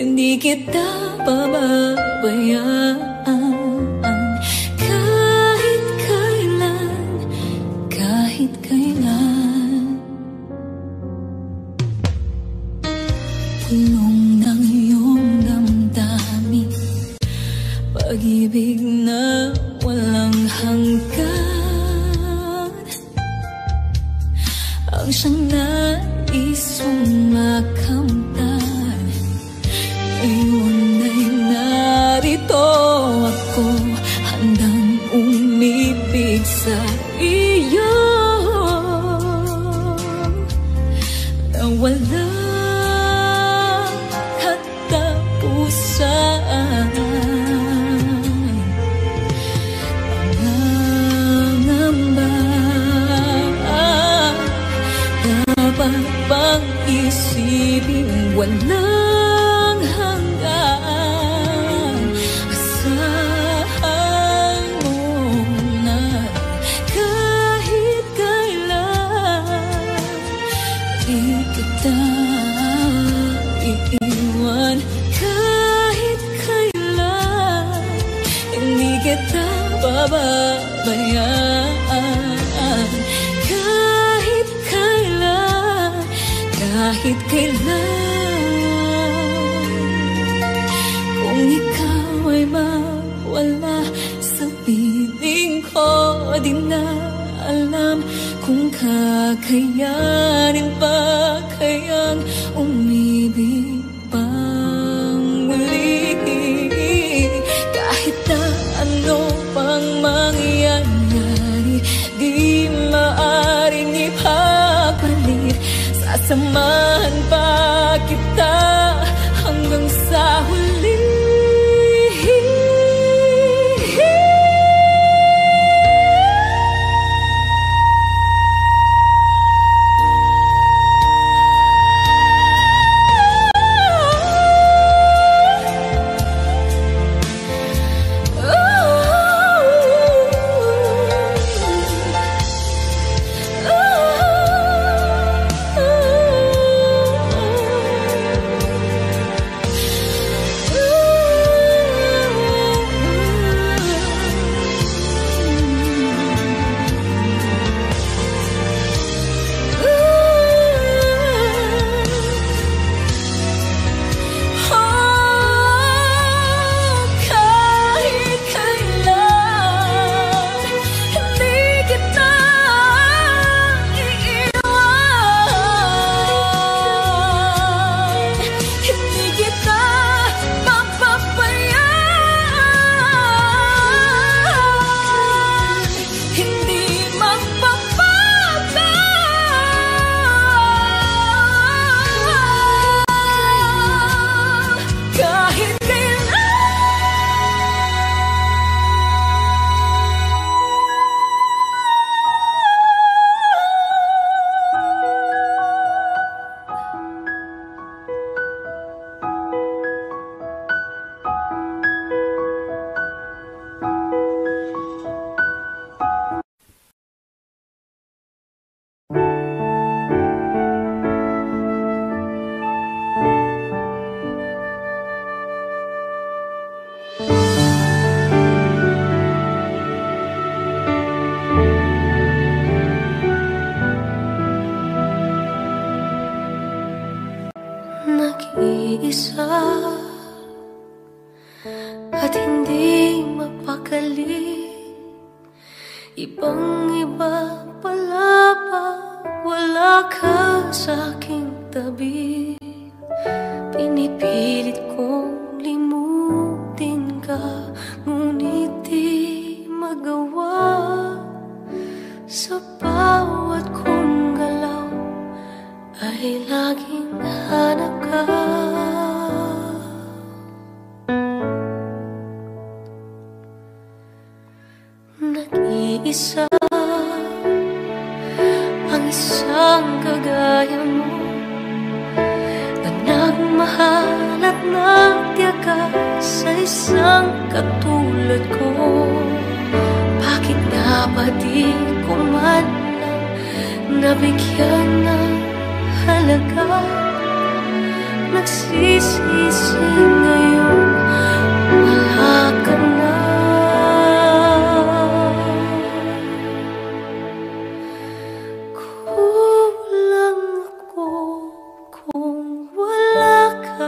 hindi kita pababayaan. Kahit kailan, kahit kailan. Pulong ng iyong damdamin, pag-ibig na walang hanggan, ang siyang nais makamtan. Ngayon ay narito ako, handang umibig sa iyo, na walang katapusan. Pangangamba, dapat bang isipin walang hanggan? Asahan mo na kahit kailan di kita iiwan. Kahit kailan, hindi kita pababayaan. Kahit kailan, kahit kailan. Kung ikaw ay mawala sa piling ko, di na alam kung kakayanin pa kayang umibig pang muli. Kahit na ano pang mangyayari, di maaaring ipagpalit. Sasamahan pa kita hanggang sa huli. Nag-iisa at hindi mapakali, ibang-iba pala pag wala ka sa aking tabi. Pinipilit kong limutin ka, ngunit di magawa. Sa bawat kong galaw ay laging hanap ka. Nag-iisa ang isang kagaya mo, na nagmahal at nagtiyaga sa isang katulad ko. Bakit nga ba di ko man lang nabigyan ng halaga nagsisisi ngayon wala ka na. Kulang ako kung wala ka.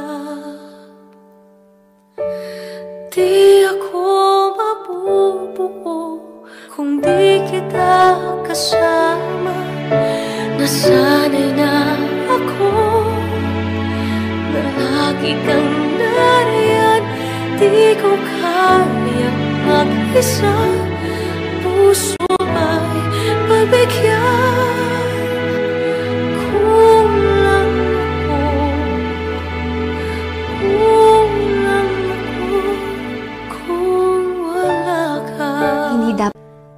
Di ako mabubuo kung di kita kasama. Nasanay na ako na lagi kang nariyan. Di ko kayang mag-isa. Puso ay pagbigyan. Kulang ako, kulang ako kung wala ka. Hindi dapat.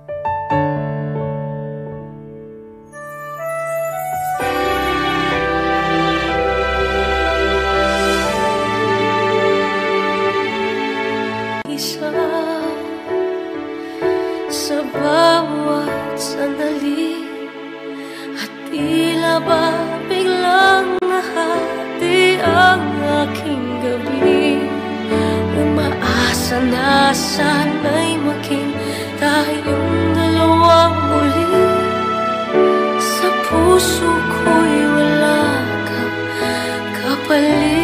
Sa bawat sandali at tila ba biglang nahati ang aking gabi. Umaasa na sana'y maging tayong dalawang muli. Sa puso ko'y wala kang kapalit.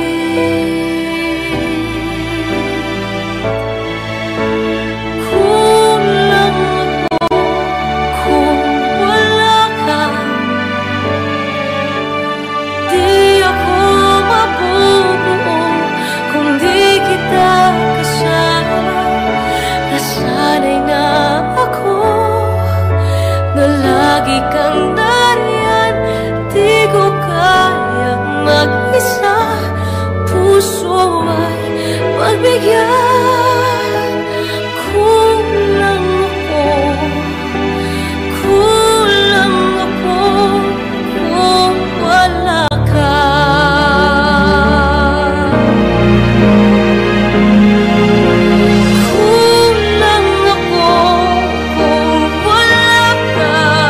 Lagi kang nariyan, di ko kayang mag-isa. Puso ay pagbigyan. Kulang ako, kulang ako kung wala ka. Kulang ako kung wala ka.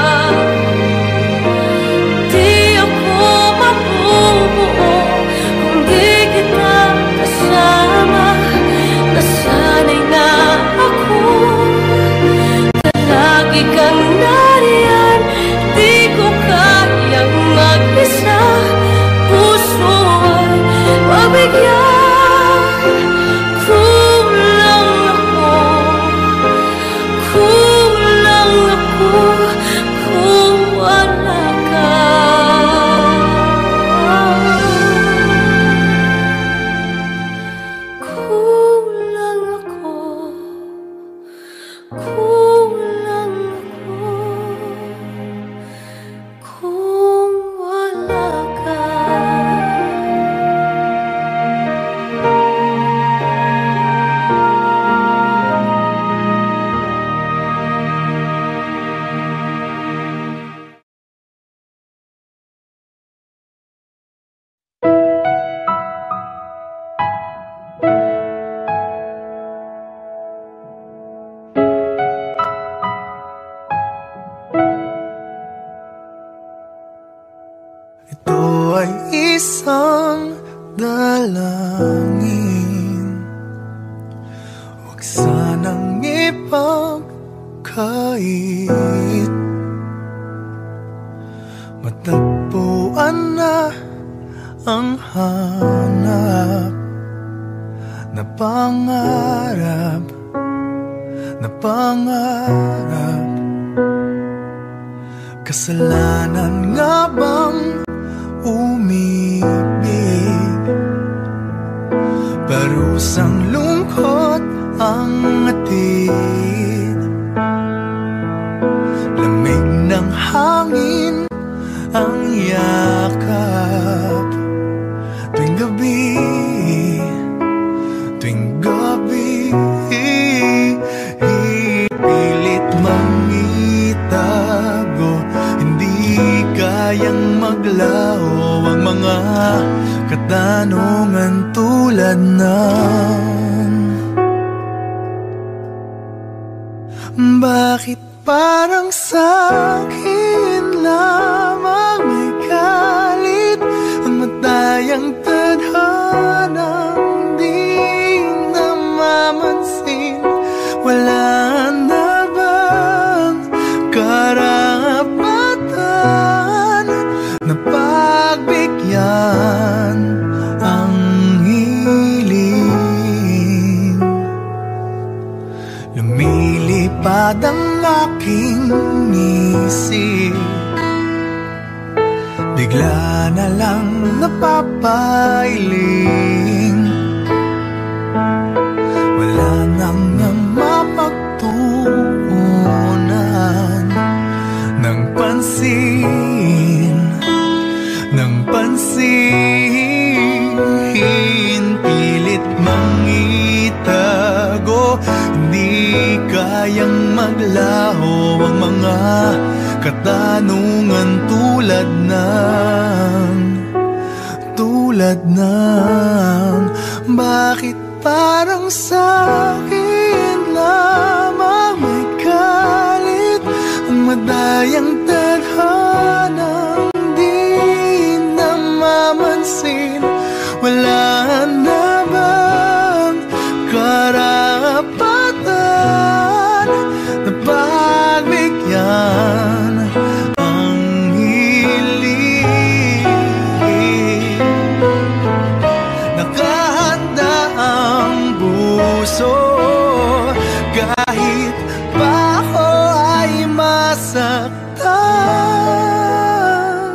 Isang dalangin, huwag sanang ipagkait. Matagpuan na ang hanap na pangarap, na pangarap. Kasalanan nga bang umibig? Parusang lungkot ang atin, lamig ng hangin ang yakap. Tuwing gabi, tuwing gabi, pilit mangitago, hindi kayang maglaho ang mga katanungan tulad ng bakit parang sa'kin lamang may galit ang matayang tadhana? lumipad ang aking isip. Bigla na lang napapailing, wala nang mapagtuunan ng pansin, ng pansin. Pilit mang itago, hindi kayang maglaho ang mga katanungan tulad ng bakit parang sa'kin lamang may galit ang madayang tadhanang di namamansin. Wala na bang karapatan na pagbigyan ang hiling? Nakahanda ang puso kahit pa ako ay masaktan.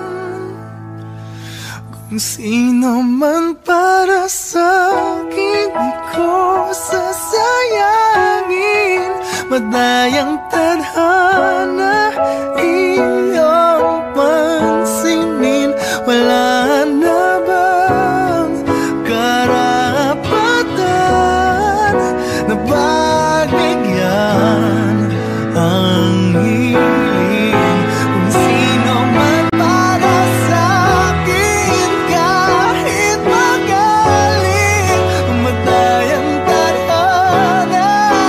Kung sino man para sa'kin, di ko sasayangin. Madayang tadhana iyong pansinin. Wala na bang karapatan na pagbigyan ang hiling? Kung sino man para sa'kin, kahit magaling, madayang tadhana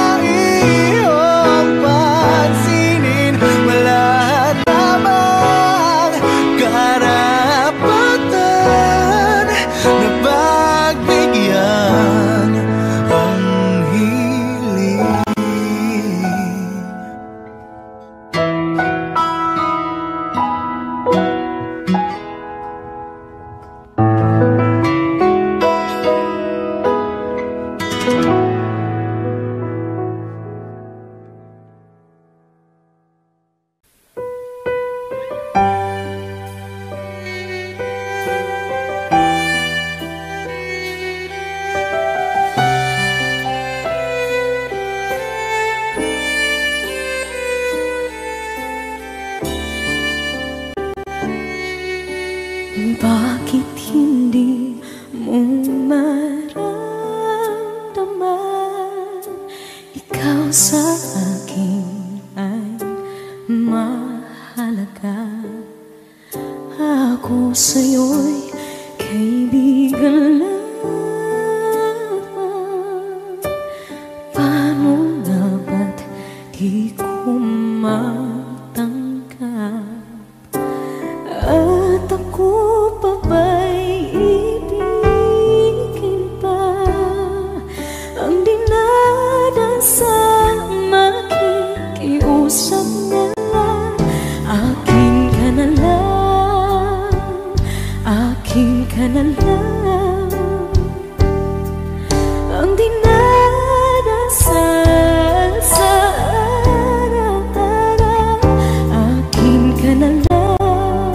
iyong pansinin. Wala na bang karapatan na pagbigyan ang hiling? Bakit hindi mo maramdaman ikaw sa akin ay mahalaga? Ako sa'yo'y kaibigan lang. Paano nga ba't di ko matanggap? At ako pa ba'y ibigin pa ang dinadasang makikiusap na lang? Akin ka na lang, akin ka na lang. Ang dinadasal sa araw-araw, akin ka na lang,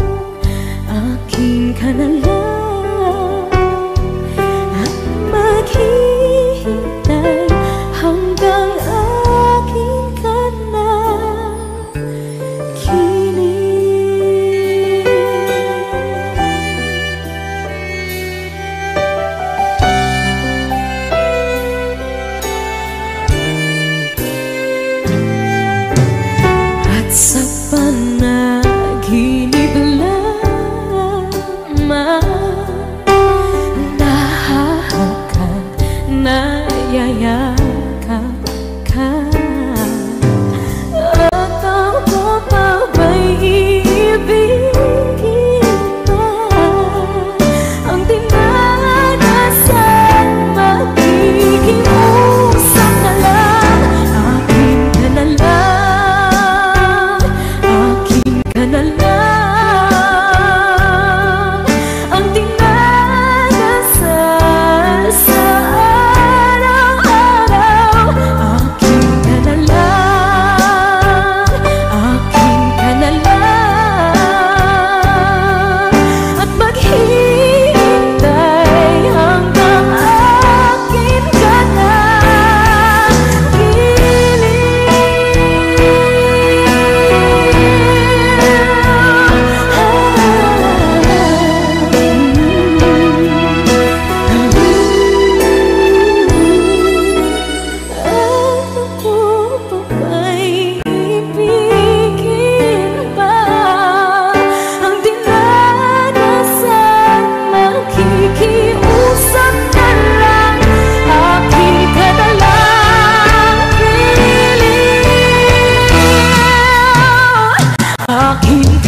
akin ka na lang. At maghihintay hanggang akin ka na kilig.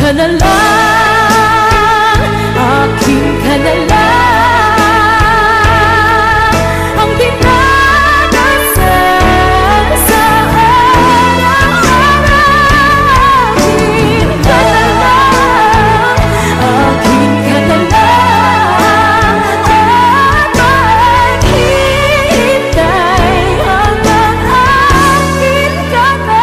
ka na lang, akin ka na lang, ang dinadasal sa araw-araw. Akin ka na lang, akin ka na lang, at maghihintay hanggang akin ka na.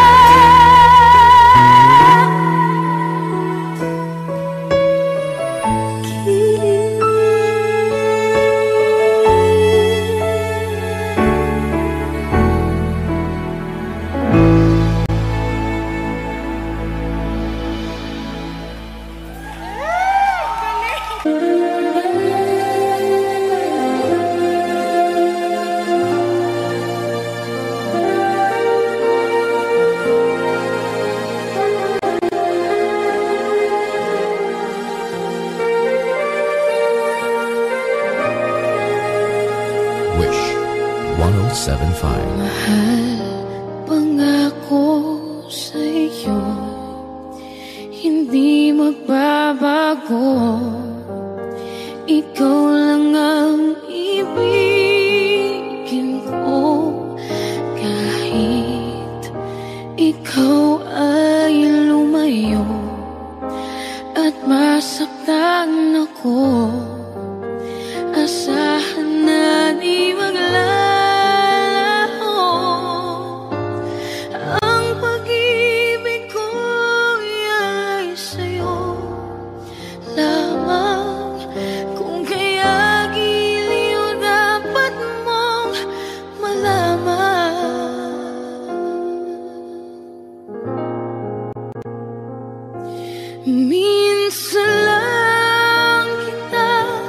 Wish 1075. Mahal pangako sa'yo, hindi magbabago. Ikaw lang ang ibigin ko, kahit ikaw ay lumayo at masaktan ako. Asahan na di maglalaho ang pag-ibig ko'y alay sa'yo lamang. Kung kaya giliw dapat mong malaman, minsan lang kita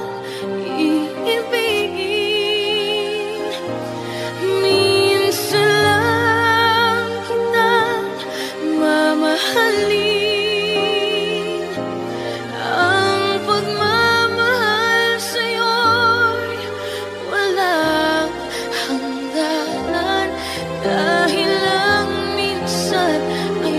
iibigin, minsan lang kita mamahalin. Ang pagmamahal sa'yo'y walang hangganan, dahil lang minsan ay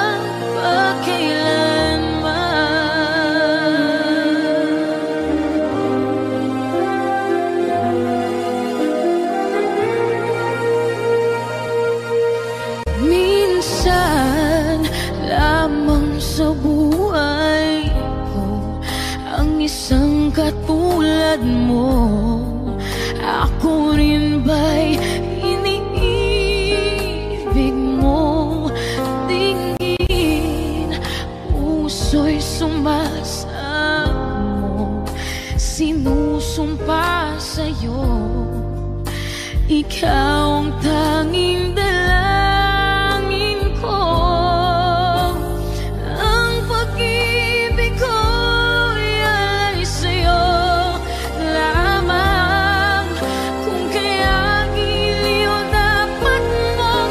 minsan lamang sa buhay ko ang isang katulad mo. Ako rin ba'y iniibig mo? Tingin, puso'y sumasamo, sinusumpa sa'yo, ikaw ang tanging dalangin ko. Ang pag-ibig ko'y alay sa'yo lamang. Kung kaya giliw dapat mong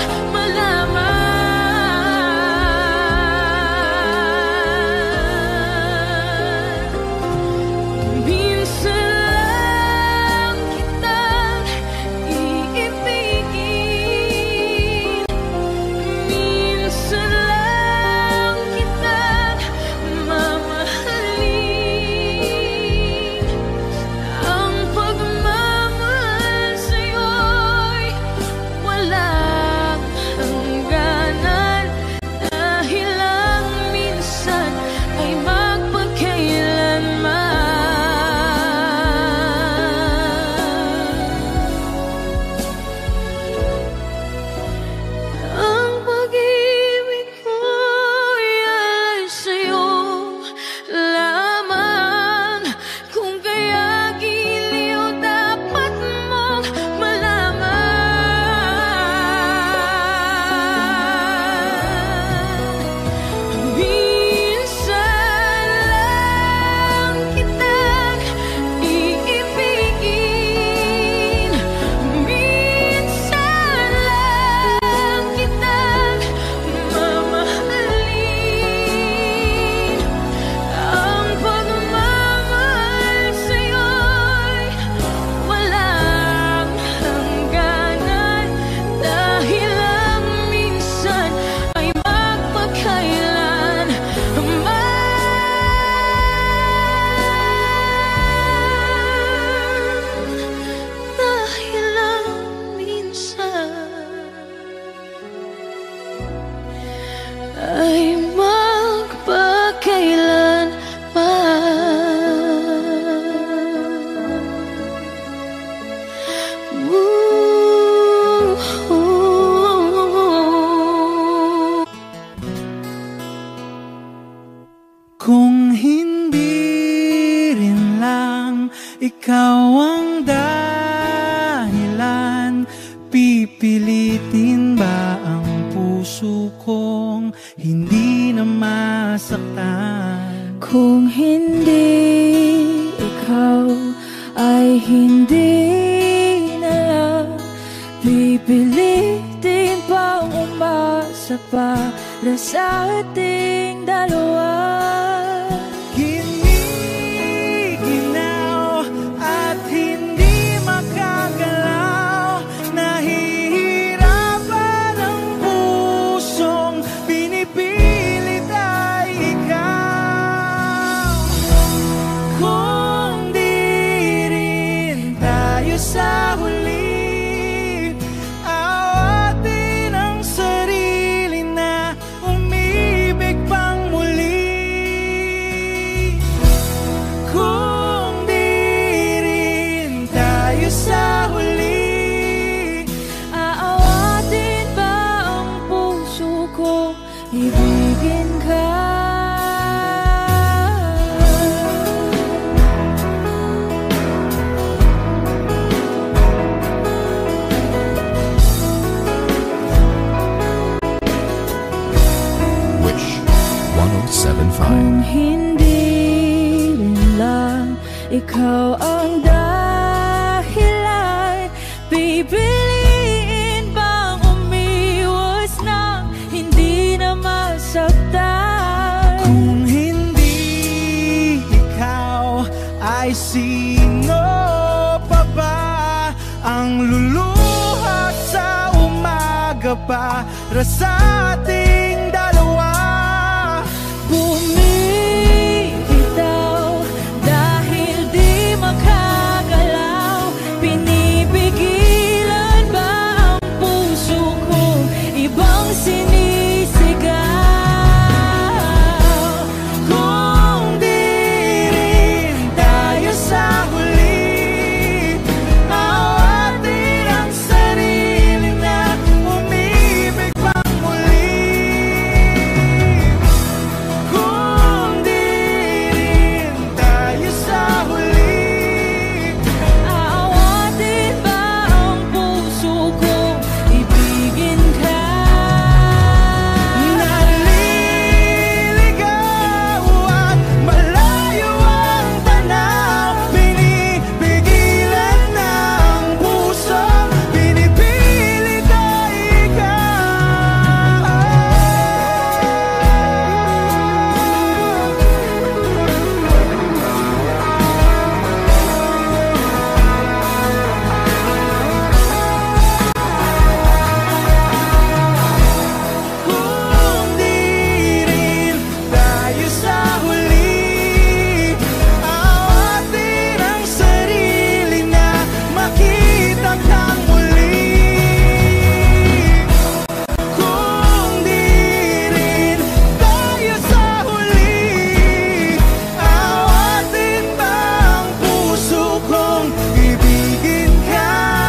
malaman, minsan lang kitang iibigin, masaktan. Kung hindi ikaw ay hindi na lang, pipilitin pang umasa para sa ating dalawa. Giniginaw at hindi makagalaw, nahihirapan ang pusong pinipilit ay ikaw. Kung di rin tayo sa huli, awatin ang sarili na umibig pang muli. Kung di rin tayo sa huli, Aawatin ba ang puso ko, ibigin ka? Wish 1075. Kung hindi rin lang ikaw ang dahilan, pipiliin bang umiwas na hindi na masaktan? kung hindi ikaw, ay sino pa ba ang luluhat sa umaga para sa ating dalawa? Bumibitaw dahil di makagalaw, pinipigilan ba ang puso ko, ibang sinisigaw? Kung di rin tayo sa huli, awatin ang sarili na umibig pang muli. Kung di rin tayo sa huli, Aawatin ba ang puso ko, ibigin ka? naliligaw at malayo ang tanaw, pinipigilan ng puso, pinipilit ay ikaw. Kung di rin tayo sa huli, awatin ang sarili na makita kang muli. Kung di rin tayo sa huli, awatin ba ang puso kong ibigin ka?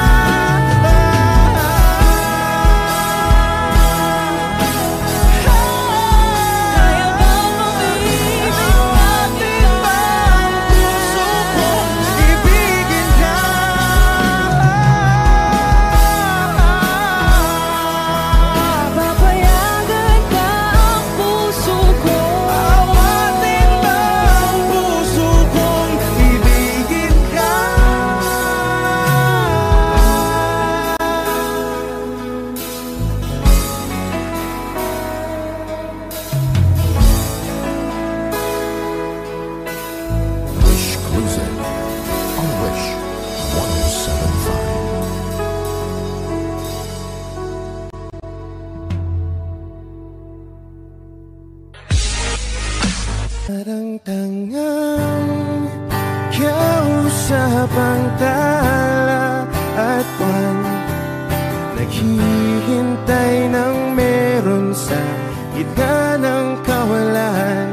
Kaya bang umibig Awatin ba ang puso kong ibigin ka? Papayagan ba ang puso ko? Awatin ba ang puso kong ibigin ka? Wish Cruising on Wish 1075. Parang tangang kausap ang tala at buwan, naghihintay ng meron sa gitna ng kawalan.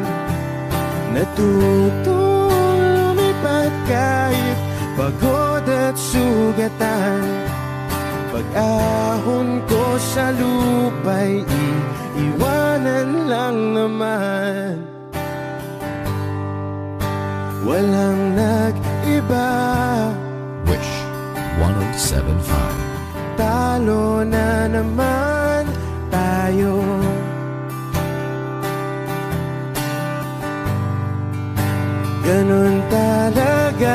Natutong lumipat kahit pagod at sugatan. Pag-ahon ko sa lupa'y iiwanan lang naman. Walang nag-iba, Wish 1075. talo na naman tayo. ganun talaga.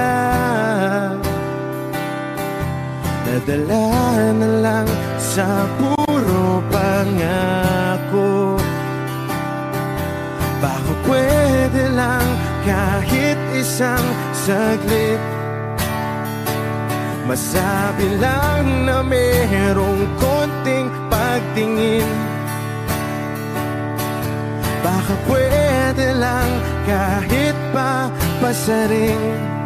Nadala na lang sa puro pangako. Baka pwede lang kahit isang saglit, masabi lang na merong konting pagtingin. Baka pwede lang kahit pa pasaring.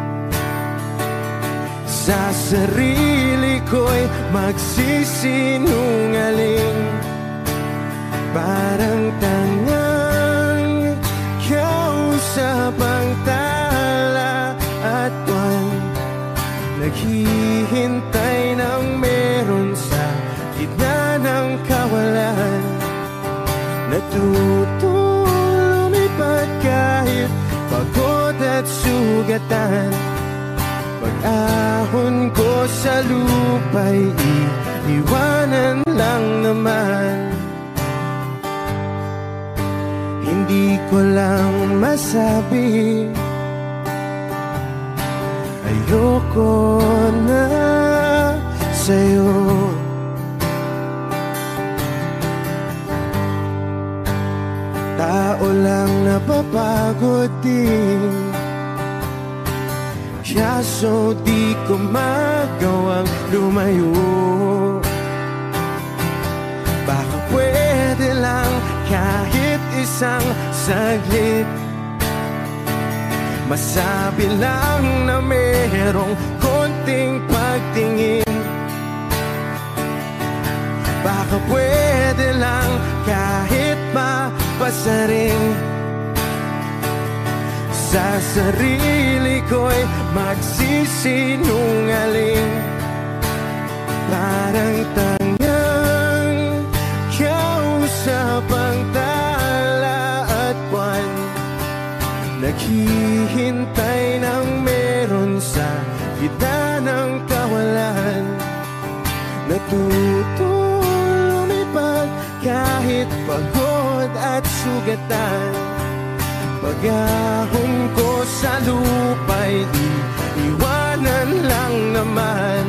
Sa sarili ko'y magsisinungaling. Parang tangang kausap ang tala at buwan, naghihintay ng meron sa gitna ng kawalan. Natuto lumipad kahit pagod at sugatan. Pag-ahon ko sa lupa'y iiwanan lang naman. Hindi ko lang masabi, ayoko na sa'yo. Tao lang napapagod din, kaso di ko magawang lumayo. Baka pwede lang kahit isang saglit, masabi lang na merong konting pagtingin. Baka pwede lang kahit mapasaring. Sa sarili ko'y magsisinungaling. Parang tangang kausap ang tala at buwan, naghihintay ng meron sa gitna ng kawalan. Natuto lumipad kahit pagod at sugatan. Pag-ahon ko sa lupa'y iiwanan lang naman.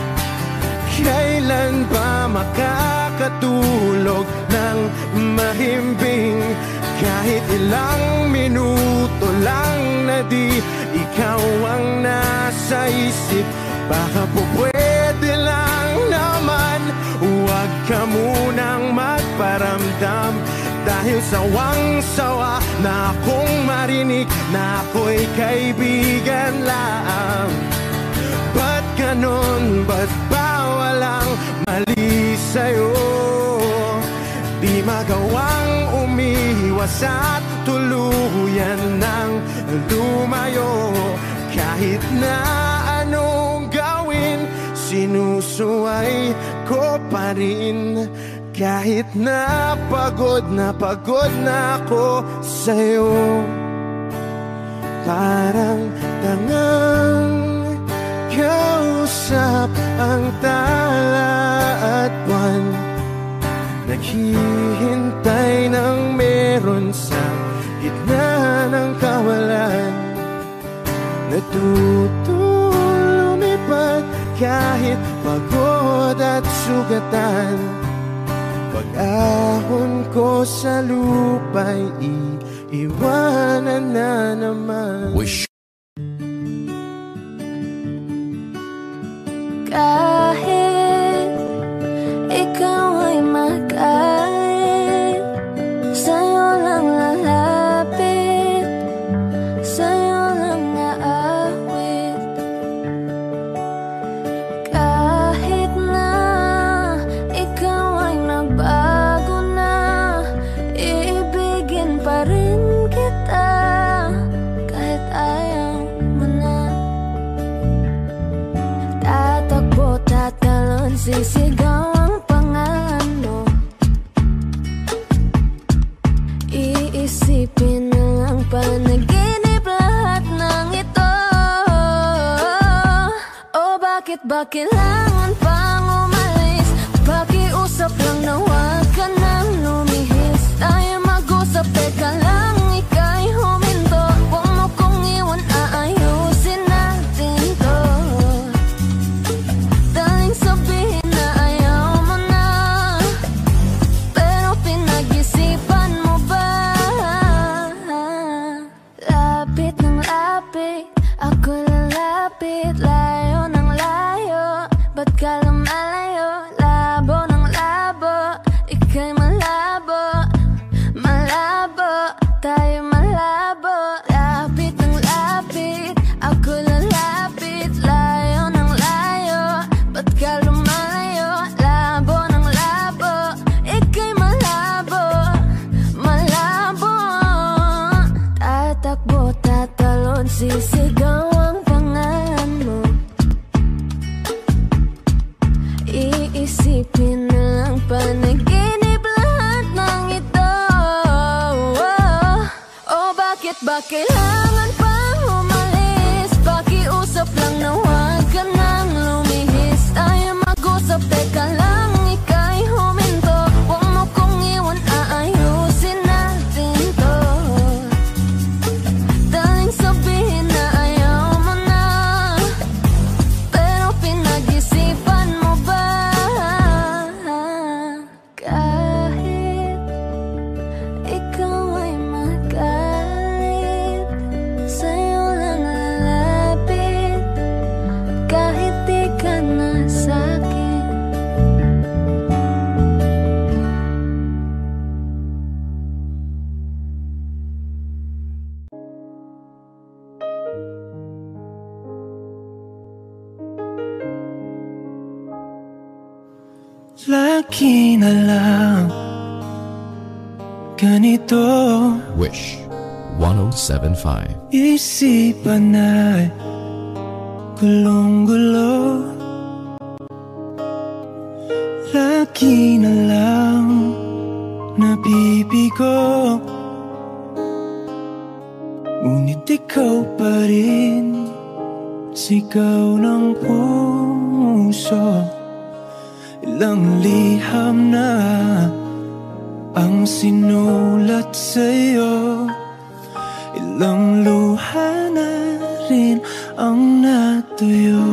Kailan ba makakatulog ng mahimbing? Kahit ilang minuto lang na di ikaw ang nasa isip. Baka po pwede lang naman, huwag ka munang magparamdam. Dahil sawang-sawa na akong marinig na ako'y kaibigan lang. Ba't ganon? Ba't ba walang mali sa'yo? Di magawang umiwas at tuluyan ng lumayo. Kahit na anong gawin, sinusuway ko pa rin. Kahit na pagod na ako sa'yo. Parang tangang kausap ang tala at buwan, naghihintay ng meron sa gitna ng kawalan. Natuto lumipad kahit pagod at sugatan. Pag-ahon ko sa lupa'y iiwanan na naman. Wish. Kahit ikaw ay magkait, sa'yo lang lalapit, sa'yo lang aawit. Kahit na ikaw ay nagbago na, iibigin pa rin kita kahit ayaw mo na. Tatakbo, tatalon, sisigaw ang pangalan mo. Iisipin na lang panaginip lahat ng ito. Oh, bakit ba kailangan pang umalis? Pakiusap lang na huwag ka nang lumihis. Tayo mag-usap, teka lang, ika'y huminto. Huwag mo kong iwan isipin na lang panaginip lahat ng ito. Oh, bakit ba kailangan pang umalis? Pakiusap lang na huwag ka nang lumihis. Tayo mag-usap, teka lang, ika'y huminto. Huwag mo kong iwan, aayusin natin to. Daling sabihin na ayaw mo na, pero pinag-isipan mo ba? Kahit ikaw ay magalit, sa'yo lang lalapit. Kahit di ka na sa'kin. Lagi na lang ganito, Wish 1075. isipan ay gulong-gulo. Lagi na lang nabibigo, ngunit ikaw pa rin, sigaw ng puso. Ilang liham na ang sinulat sa'yo, ilang luha na rin ang natuyo.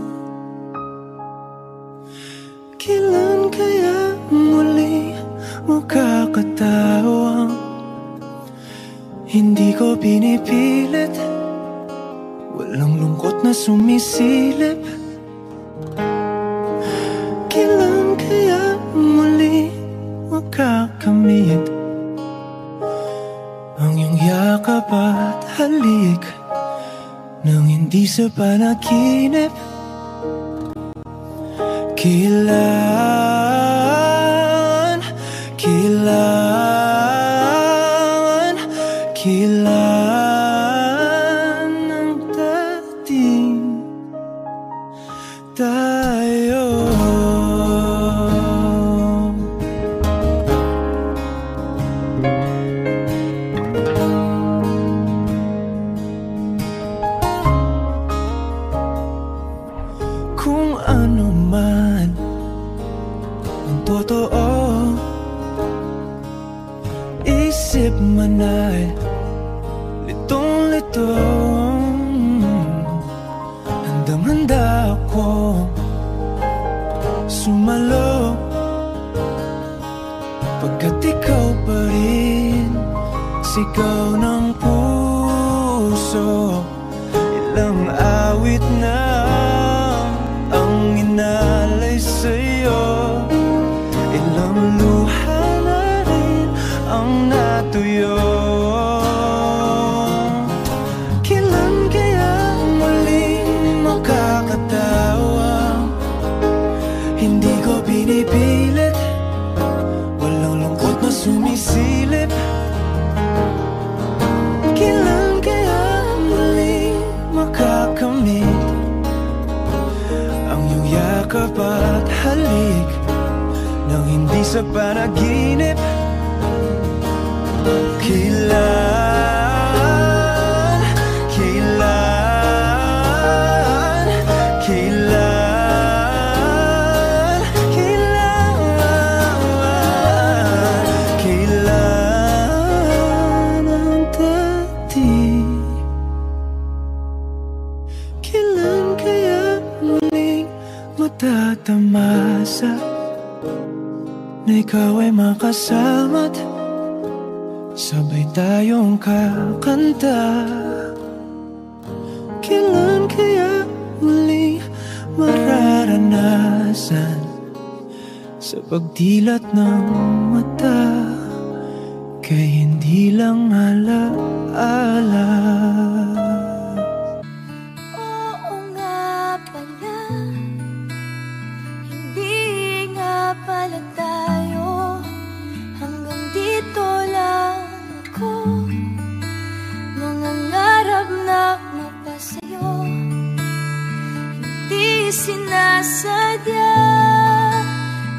Kailan kaya muli makakatawang hindi ko pinipilit, walang lungkot na sumisilip. Kailan kaya muli makakamit ang iyong yakap at halik nang hindi sa panaginip? Kailan, kailan, kailan ang dating tayo? Kung ano man ang totoo, isip man ay litong-lito. Handang-handa ako sumalo, pagkat ikaw pa rin, sigaw ng puso. Ilang awit na ang inalay sa'yo, ilang luha na rin ang natuyo. Kailan kaya muling makakatawa? Hindi ko pinipilit, walang lungkot na sumisilip. Kailan kaya muling makakamit ang iyong yakap at halik nang hindi sa panaginip? Kailan, kailan, kailan, kailan, kailan ang dating? Kailan kaya muling matatamasa na ikaw ay makasama't sabay tayong kakanta? Kailan kaya muling mararanasan sa pagdilat ng mata kay hindi lang alaala? Oo nga pala, hindi nga pala tayo. Hanggang dito lang ako, nangangarap na mapasayo. Hindi sinasadya,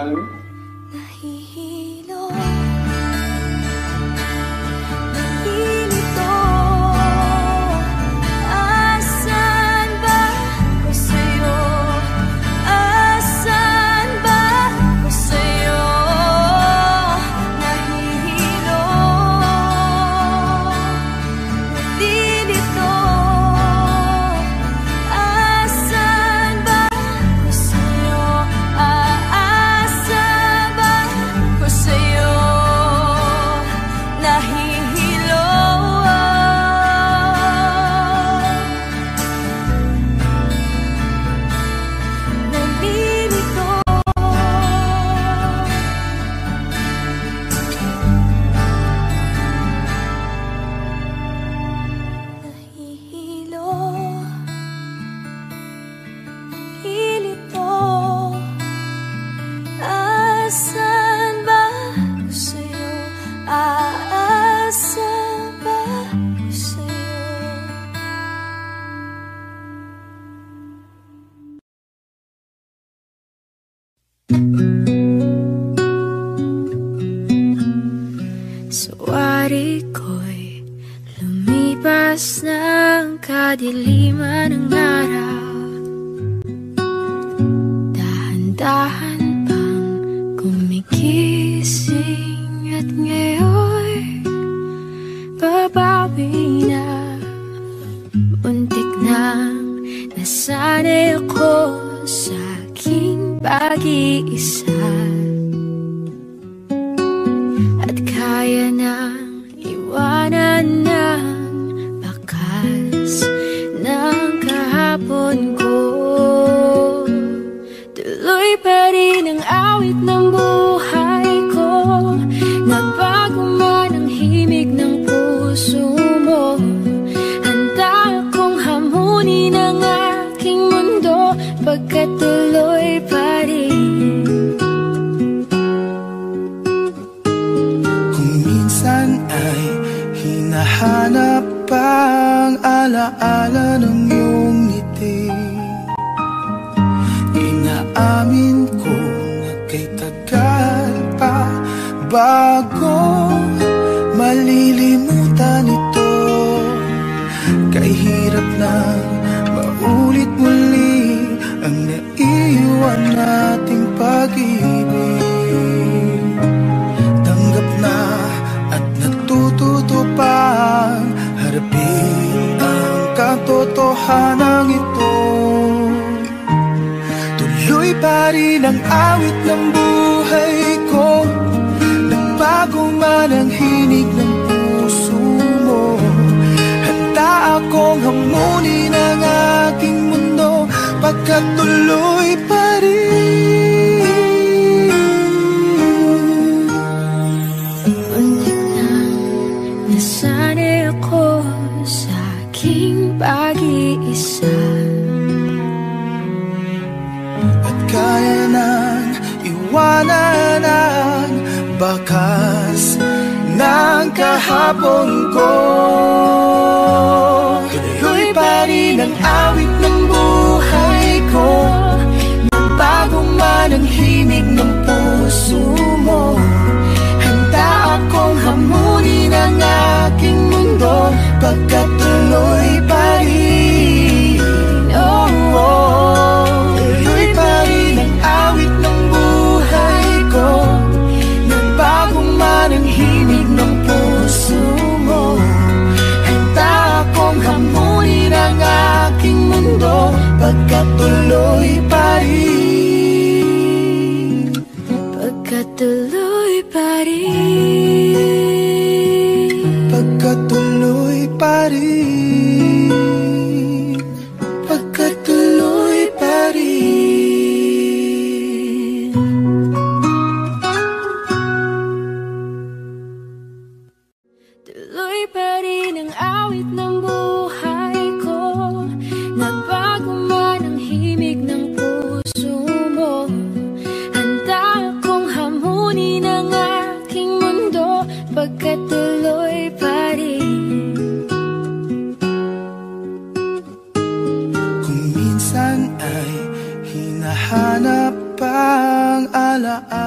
nahihilo, nalilito. Asan ba ko sa'yo? Asan ba ko sa'yo? Nahihilo, nalilito. Asan ba ko sa'yo? Aasa ba ko sa'yo? Nahihilo, nalilito. Nahihilo, nalilito. Asan ba ko sa'yo? Aasa ba ko sa'yo? Sawari ko'y lumipas ng kadiliman ng araw. Dahan-dahan pang gumigising at ngayon babawi na. Muntik nang nasanay ako sa aking pag-iisa, at kaya nang iwanan ng bakas ng kahapon ko. Tuloy pa rin ang awit ng buhay ko. Nagbago man ang himig ng puso mo. Handa akong hamunin ang aking mundo, pagkat tuloy pa rin. Kung minsan ay hinahanap pa ang alaala ng iyong ngiti, inaamin ko na kay tagal pa bago malilimutan ito. Kay hirap na maulit muli ang naiwan nating pag-ibig. Tanggap na at natututo pang harapin ang katotohanan ito. Tuloy pa rin ang awit ng buhay ko. Nagbago man ang hinig ng puso mo. Handa akong hamunin ang aking mundo, pagkat tuloy pa rin. Muntik nang nasanay ako sa aking pag-iisa, At kaya nang iwanan ang bakas ng kahapon ko. Tuloy pa rin ang awit ng buhay ko. Nagbago man ang himig ng puso mo. Handa akong hamunin ang aking mundo, pagkat tuloy pa rin. Oh, oh. Tuloy pa rin ang awit ng buhay ko. Nagbago man ang himig ng puso mo. Handa akong hamunin ang aking mundo, pagkat tuloy pa rin. pagkat tuloy pa rin. Pagkat tuloy pa rin. Pagkat tuloy pa rin. Tuloy pa rin ang awit ng buhay ko. Nagbago man ang himig ng puso mo. Handa akong hamunin ang aking mundo, pagkat tuloy pa rin. Kung minsan ay hinahanap pa ang alaala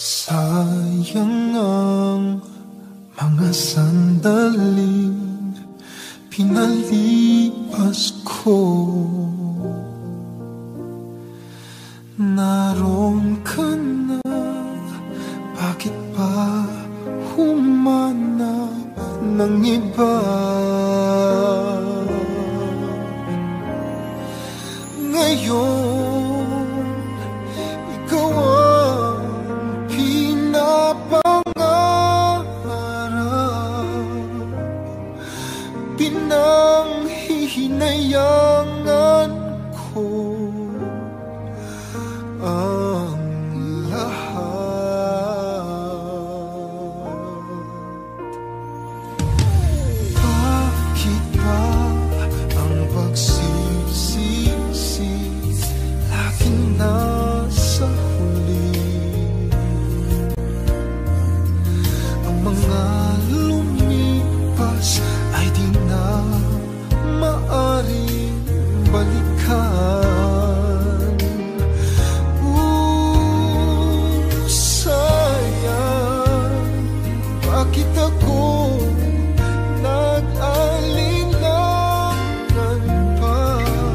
Sayang ang mga sandaling pinalipas ko. Naroon ka na, bakit pa humanap ng iba? Ngayon, ikaw ang pinapangarap, pinanghihinayangan ko ang lahat. Bakit ba ang pagsisisi laging nasa huli? Ang mga lumipas ay di na maaring balikan. Sayang, bakit ako nag-alinlangan pa?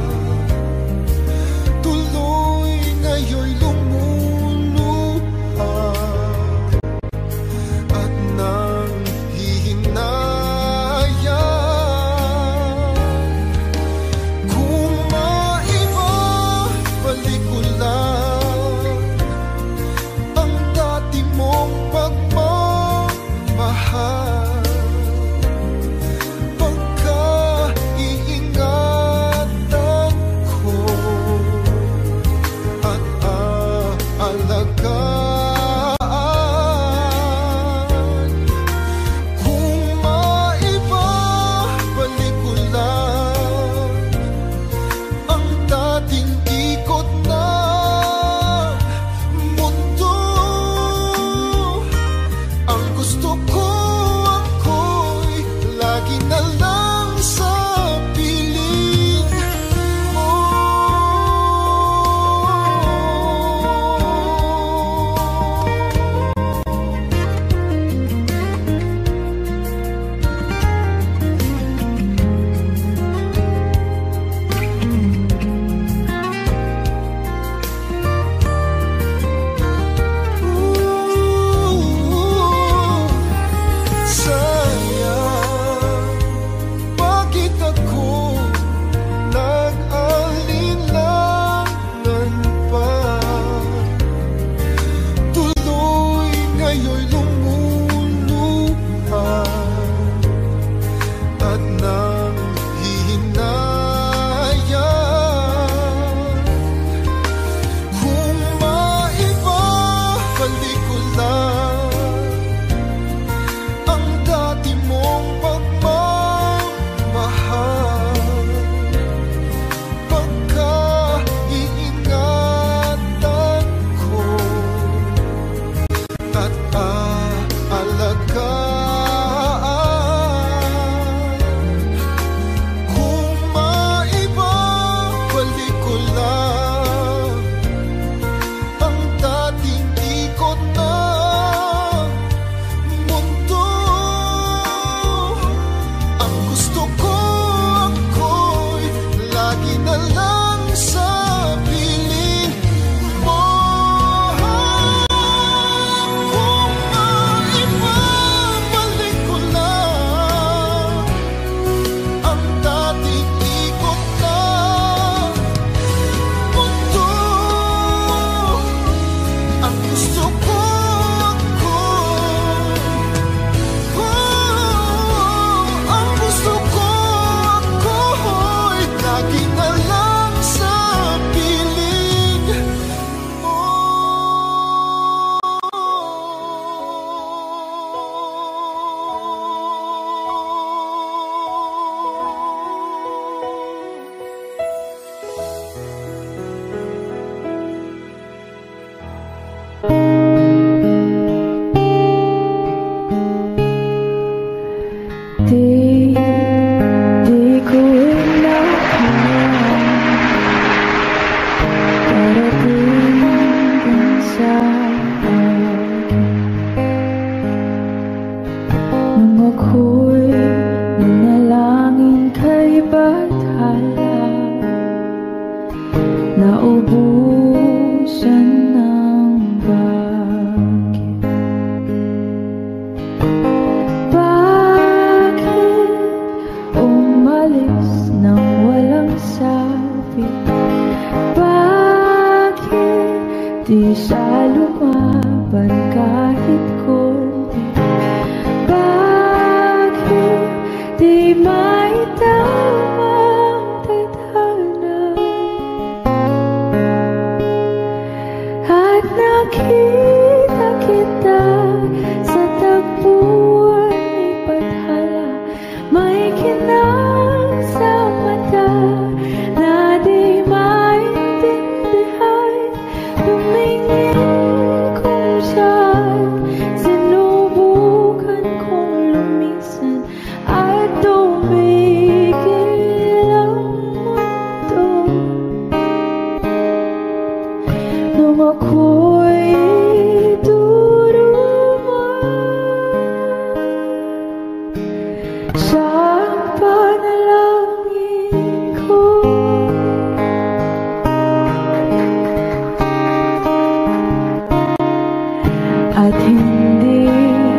Tuloy ngayon'y lumuluha at nanghihinayang. Kung maiba Di siya lumaban kahit konti. Bakit di maitamang tadhana at nakita kita sa tagpuan ni Pathala? May kinang sa mata na di maintindihan. Tumingin kung saan, sinubukan kong lumisan at tumigil ang mundo. Nung ako'y duruma, siya ang panalangin ko. At hindi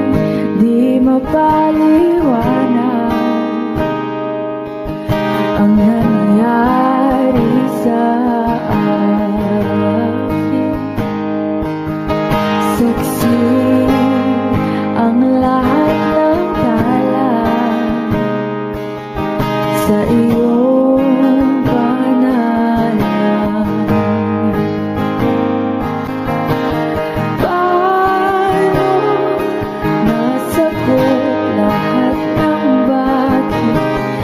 mapaliwanag ang nangyari sa akin. Saksi ang lahat ng tala sa iyong panalangin. Lahat ng bakit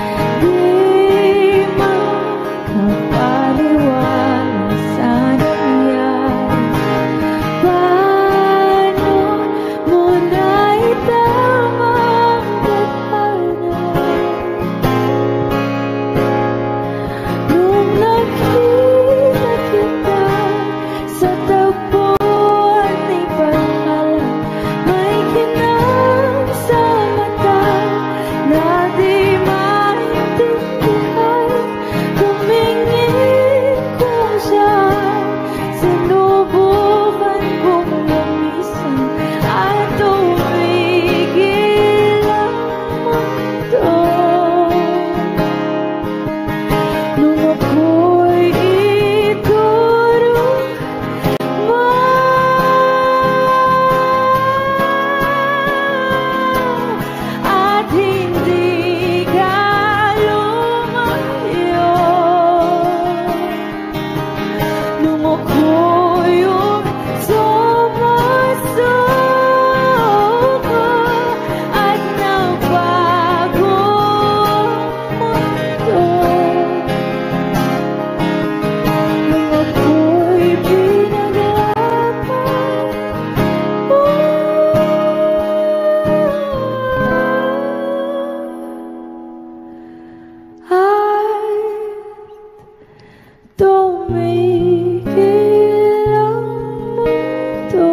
di makapaniwala sa nangyari. Paano mo naitama ang tadhana nung nakita kita sa tagpuan ni Pathala? May kinang sa mata na di maintindihan. Tumingin kung saan, sinubukan kong lumisan at tumigil ang mundo. Nung ako'y iduruma, at hindi ka lumayo. Nung ako'y sumasuko at nagbago ang mundo. Nung ako'y pinaglaban, at tumigil ang mundo.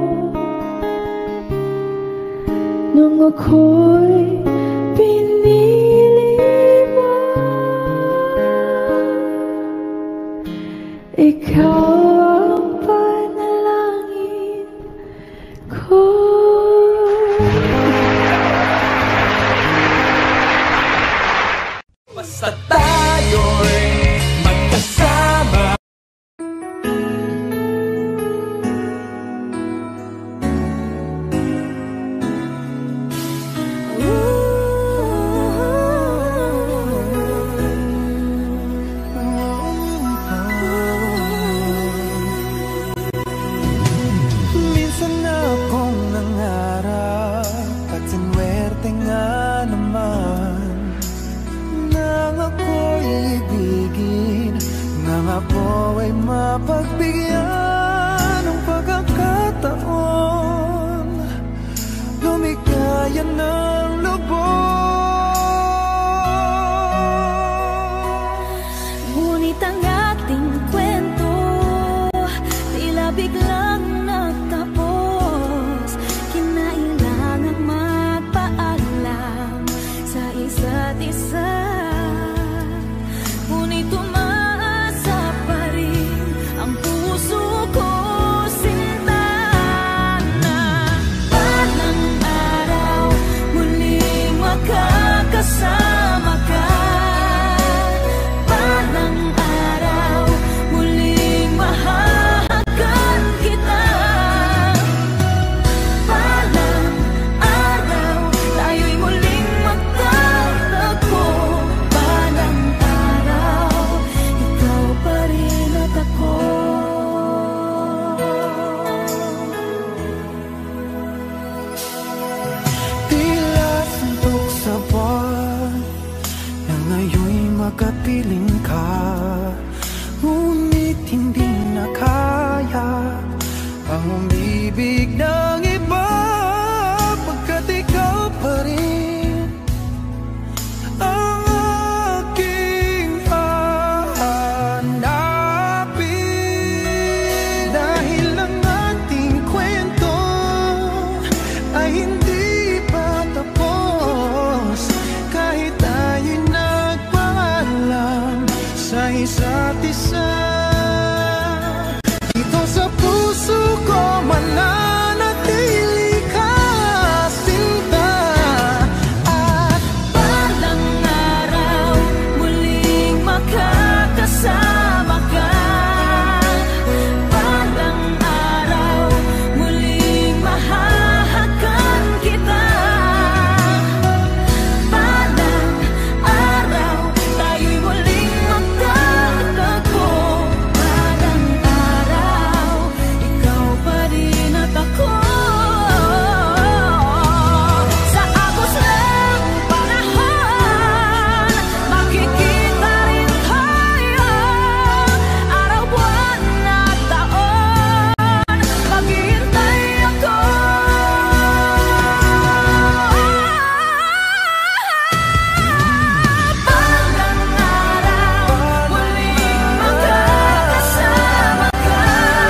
Nung ako'y pinili mo, ikaw ang panalangin ko. Basta tayo'y magkasama. Minsan akong nangarap at sinwerte nga naman nang ako'y ibigin, nang ako ay mapagbigyan ng pagkakataon, lumikaya ng lubos. Ngunit ang ating kwento tila biglang nagtapos. Kinailangang magpaalam sa isa't isa. Ngunit umaasa pa rin ang puso ko, sinta na. Balang araw muling makakasama ka. Balang araw muling mahahagan kita. isa't isa. Dito sa puso ko mananatili ka, sinta. At balang araw muling makakasama ka. Balang araw muling mahahagan kita. Balang araw tayo'y muling magtatagpo. Balang araw ikaw pa rin at ako. Sa agos ng panahon makikita rin tayo. Araw, buwan at taon maghihintay ako. Balang araw muling magkakasama ka.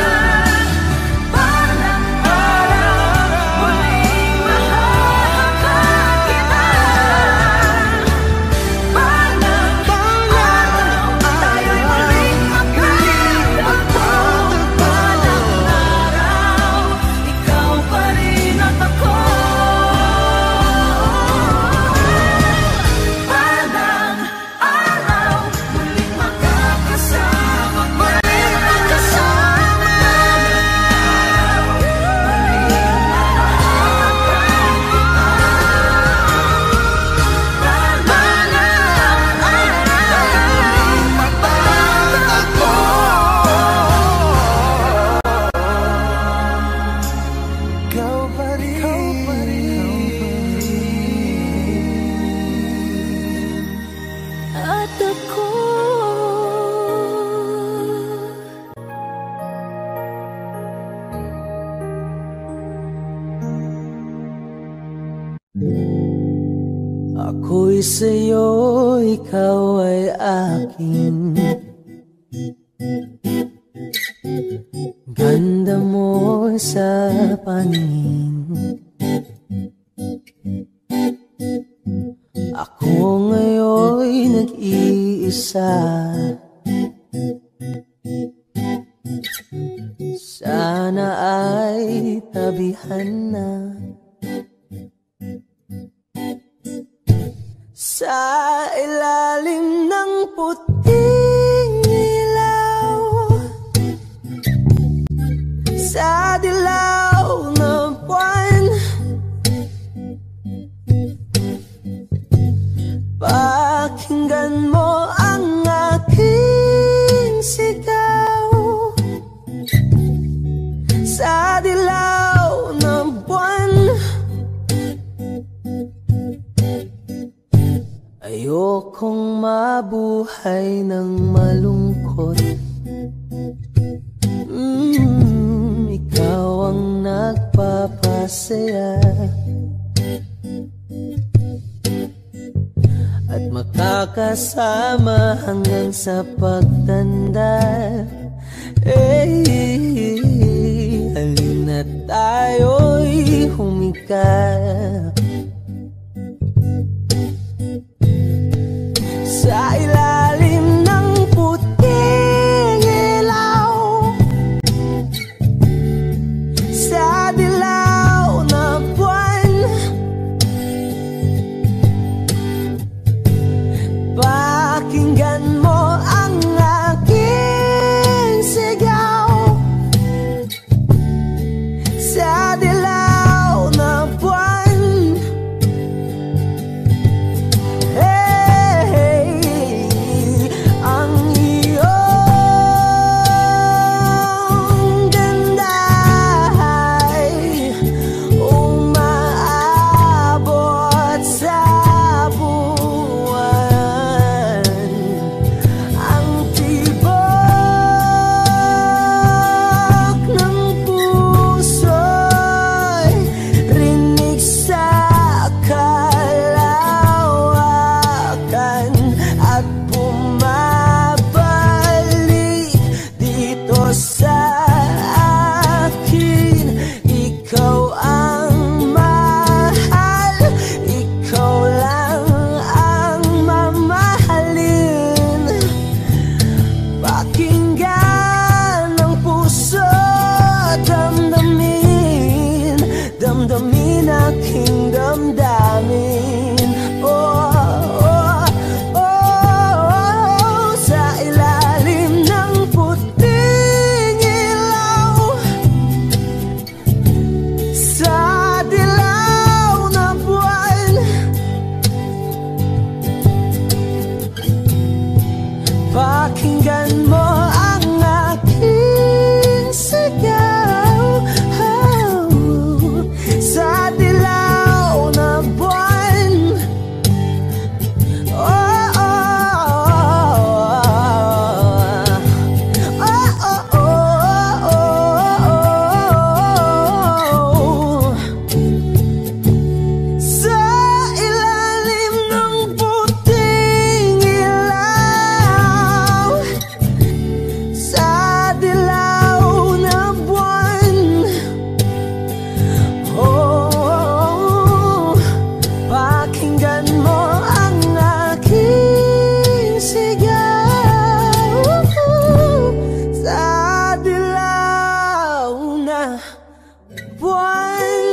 Balang araw muling mahahagan kita. Balang araw tayo'y muling magkatagpo. Balang araw ikaw pa rin at ako. Balang araw muling magkakasama, muling magkasama. Ikaw pa rin. At ako. Ako'y sa'yo, ikaw ay akin. Ganda mo sa paningin. Ako ngayon'y nag-iisa. Sana ay tabihan na. Sa ilalim ng puting ilaw, sa dilaw ng buwan, pakinggan mo ang aking sigaw. Sa dilaw ng buwan, ayokong mabuhay ng malungkot. Ikaw ang nagpapasaya at makakasama hanggang sa pagtanda. Halina tayo'y humikap sa ilalim ng puting ilaw, sa dilaw na buwan, pakinggan mo ang aking sigaw. Sa dilaw na buwan, Pakinggan mo ang aking sigaw, sa dilaw na buwan. Sa ilalim ng puting ilaw, sa dilaw na buwan. Pakinggan mo ang aking sigaw, sa dilaw na buwan.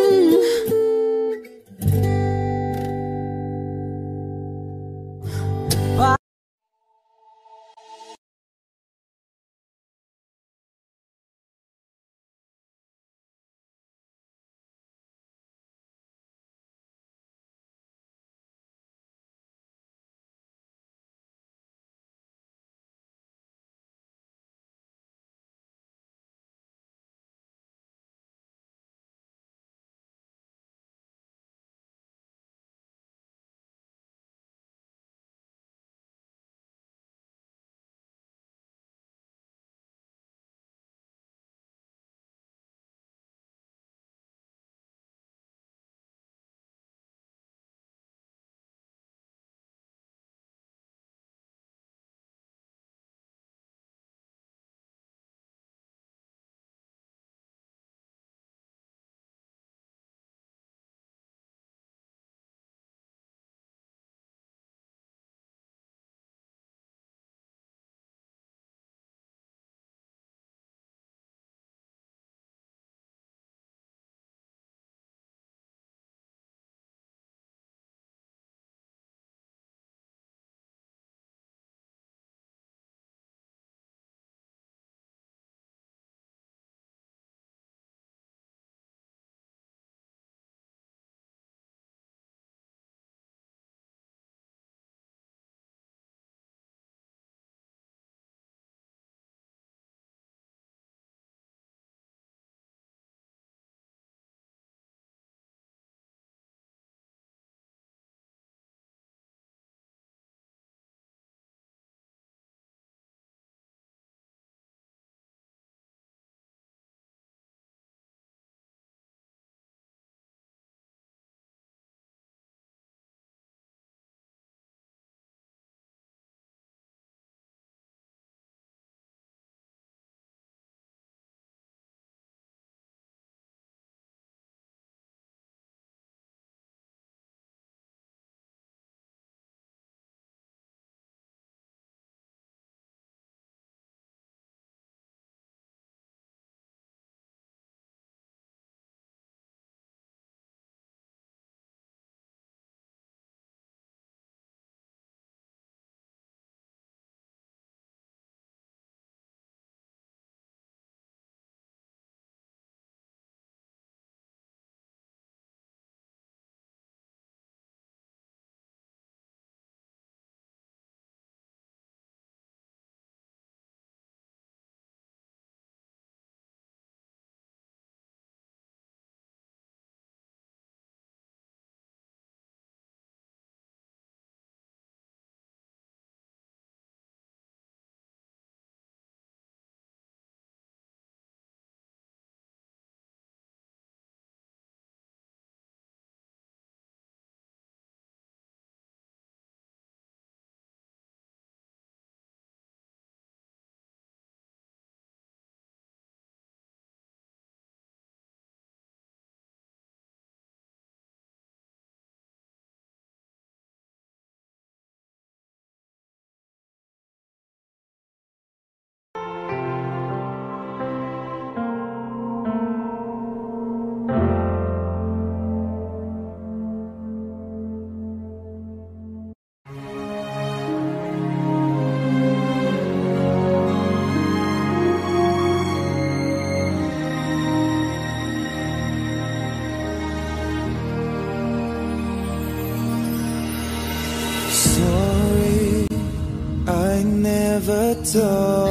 Sorry, I never told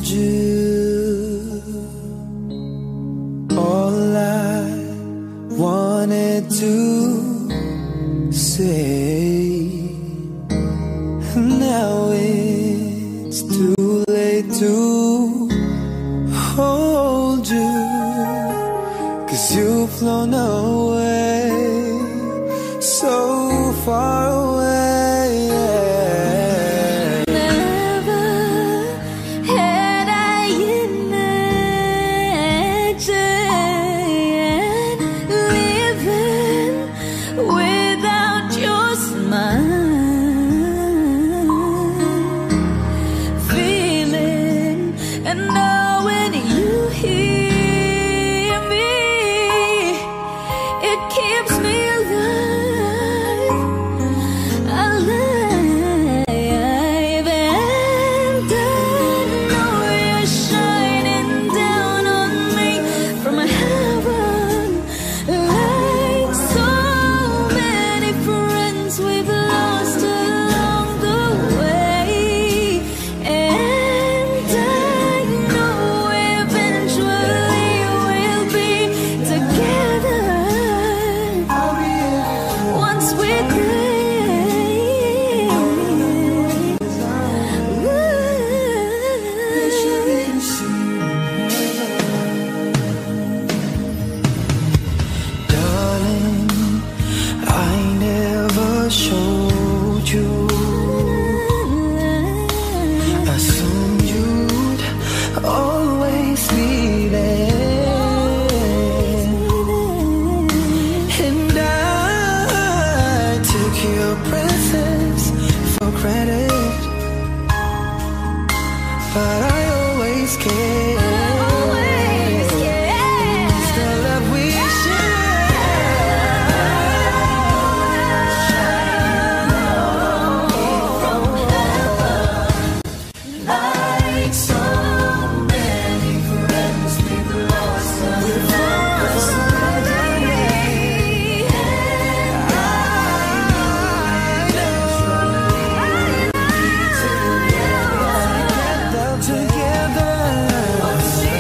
hold you. All I wanted to say, now it's too late to hold you, 'cause you've flown away, so far away. Never had I imagined living without your smile, feeling and knowing you hear me, it keeps me alive, alive. And I know you're shining down on me from heaven, like so many friends we've lost along the way. And I know eventually we'll be together once we're great. Darling, I never showed you. Assumed you'd always be there, and I took your presence for granted, but I always cared. It's the love we like so many friends we've lost together.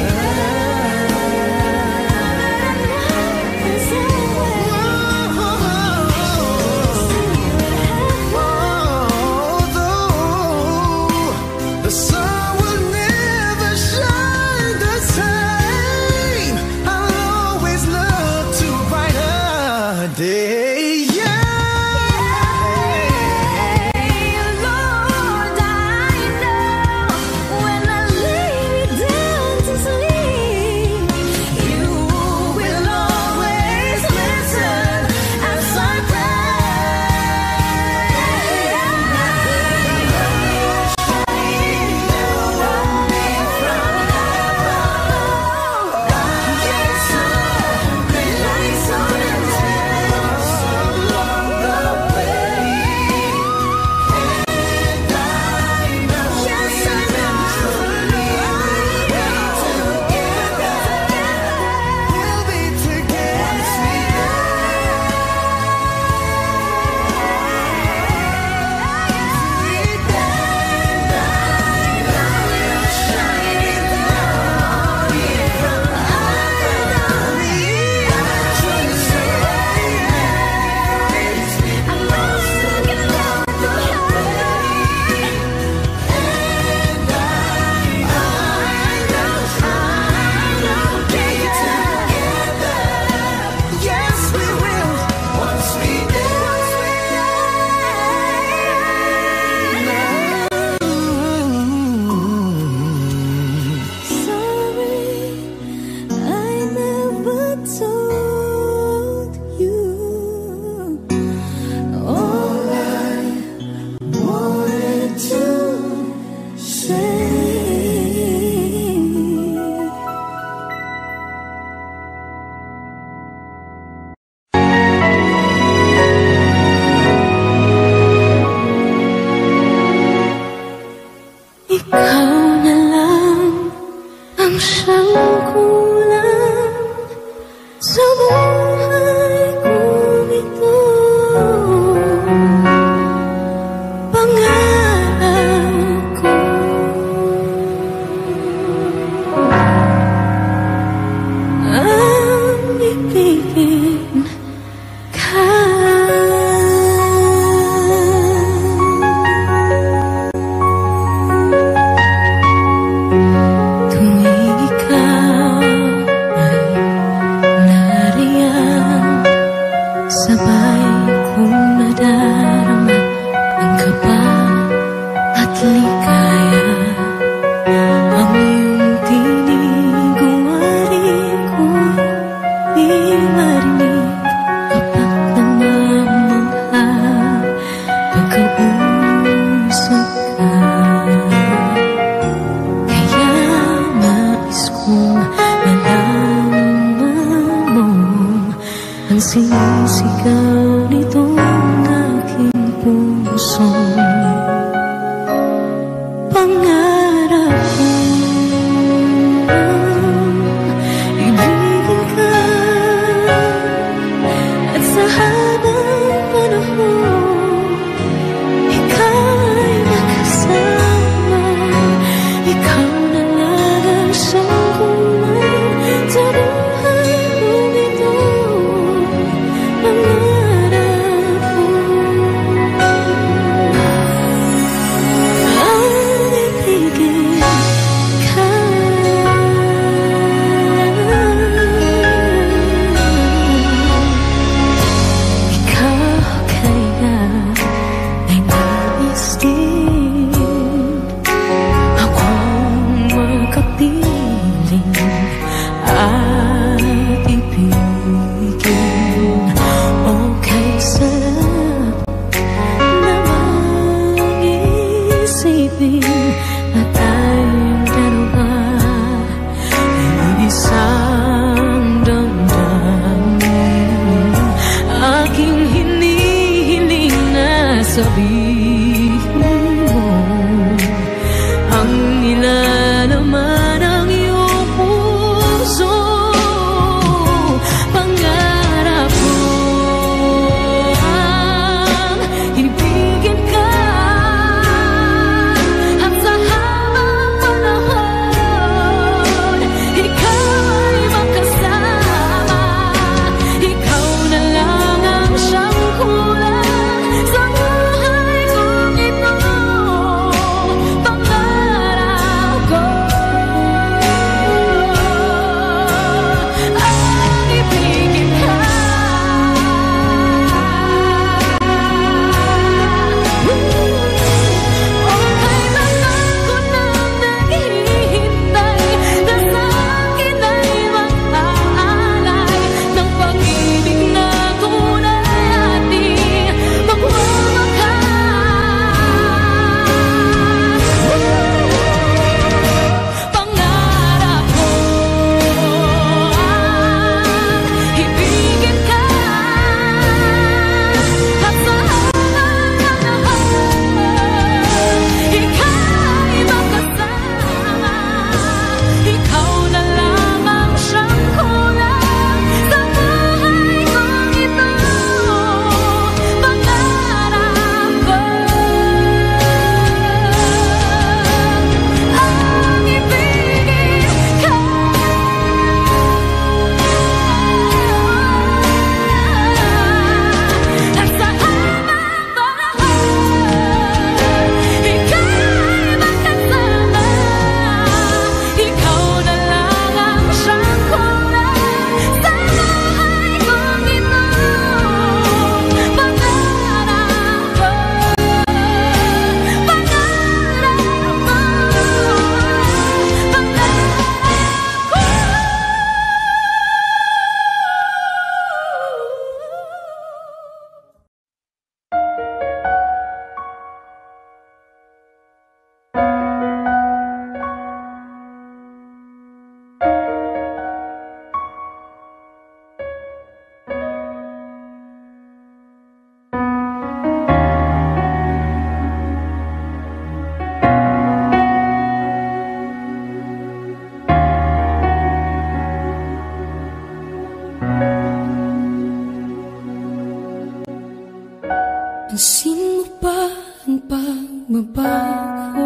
Pansin mo ba ang pagbabago?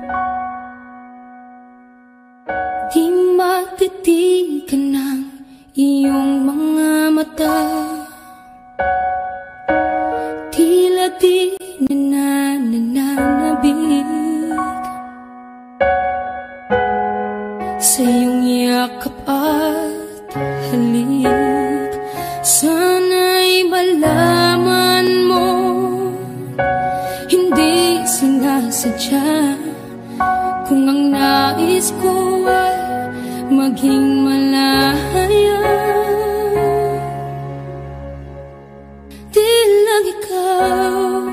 Di matitigan ng iyong mga mata. Tila di nananabig sa iyong yakap at halik. Sana'y malaman mo, hindi sinasadya. Kung ang nais ko ay maging malaya, di lang ikaw,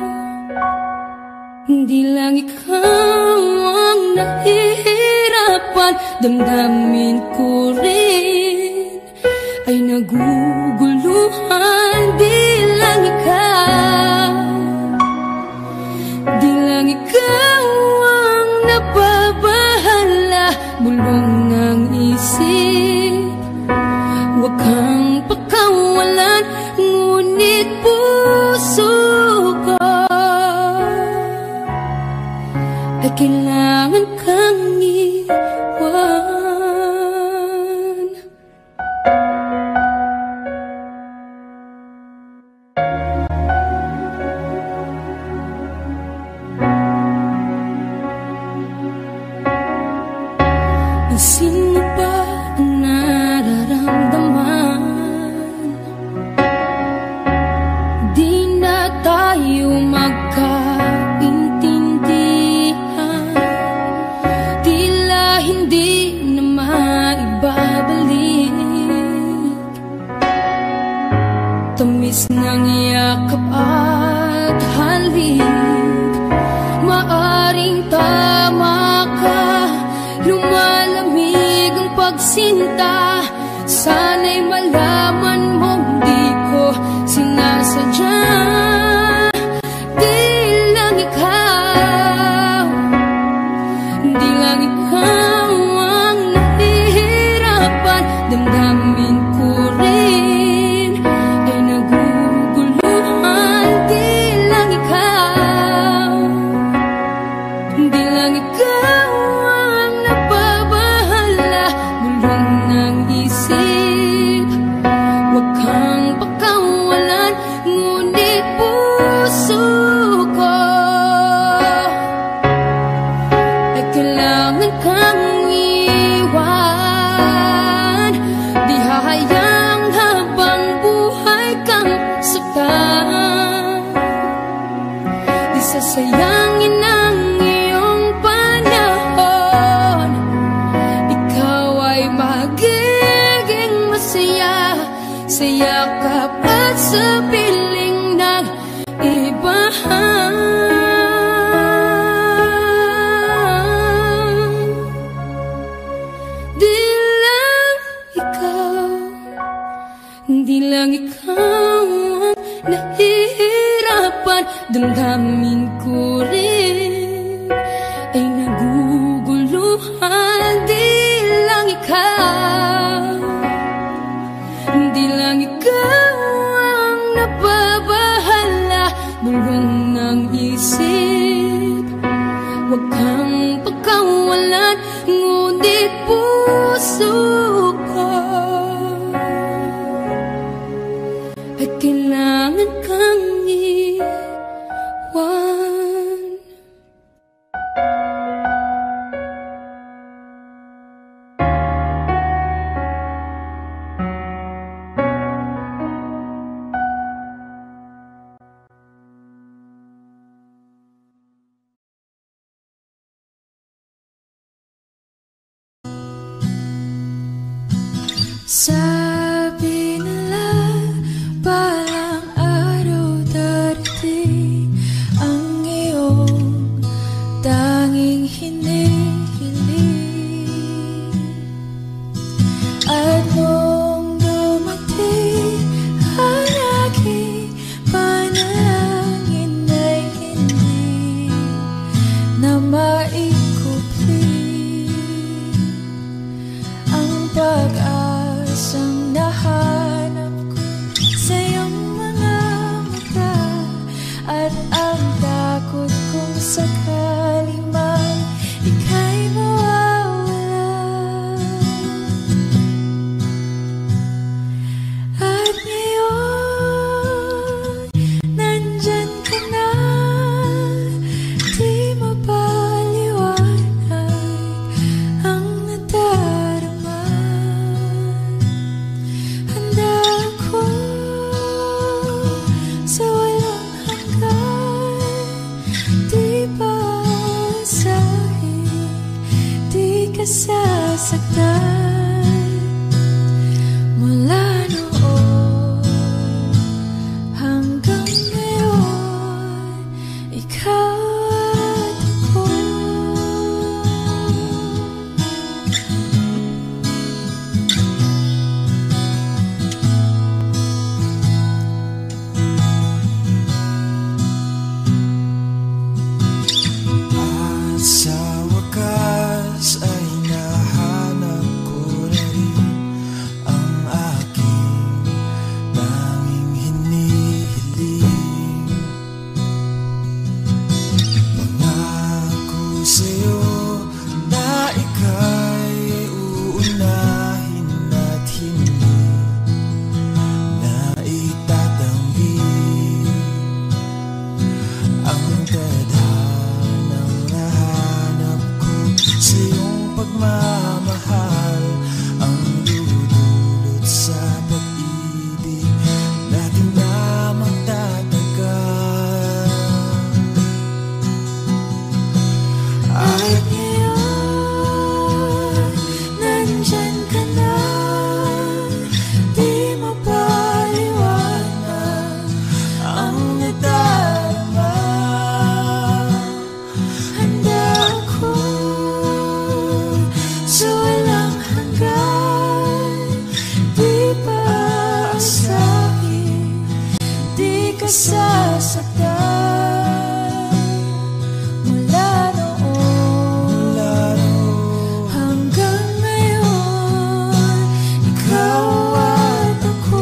di lang ikaw ang nahihirapan. Damdamin ko rin ay naguguluhan. Di lang ikaw, di lang ikaw ang nababahala. Bulong ng isip, huwag kang pakawalan. Ngunit puso ko ay kailangan kang iwan. Pansin mo ba ang nararamdaman? Di na tayo magkaintindihan. Tila hindi na maibabalik tamis ng yakap at halik. Maaring tama ka, lumalamig ang pagsinta. Sana'y malaman mo di ko sinasadya. Di lang ikaw, di lang ikaw ang nahihirapan. Damdamin ko rin ay naguguluhan. Di lang ikaw, di lang ikaw ang nababahala. Bulong ng isip, huwag kang pakawalan. Ngunit puso ko ay kailangan kang iwan. Di hahayang habang buhay kang saktan. Di sasayangin ang iyong panahon. Ikaw ay magiging masaya sa yakap at sa piling ng iba. Di lang ikaw, di lang ikaw ang nahihirapan. Damdamin ko rin ay naguguluhan. Di lang ikaw, di lang ikaw ang nababahala. Bulong ng isip, huwag kang pakawalan. Ngunit puso ko ay kailangan kang iwan. Sabi nila balang araw darating ang iyong tanging hinihiling. At nung dumating ang aking panalangin ay hindi na maikupli ang pag-asang ka sasaktan. Mula noon hanggang ngayon, ikaw at ako. Sa wakas ay nahanap ko na rin ang aking tanging hinihiling. Pangako sa'yo na ika'y uunahin at hindi na itatanggi ang tadhanang nahanap ko sa iyong pagmamahal, ang dudulot sa pag-ibig natin na magtatagal. At ngayon, nandyan ka na, di mapaliwanag ang nadarama. Handa ako sa walang hanggan, di pa aasahin, di ka sasaktan. Mula noon hanggang ngayon, ikaw at ako.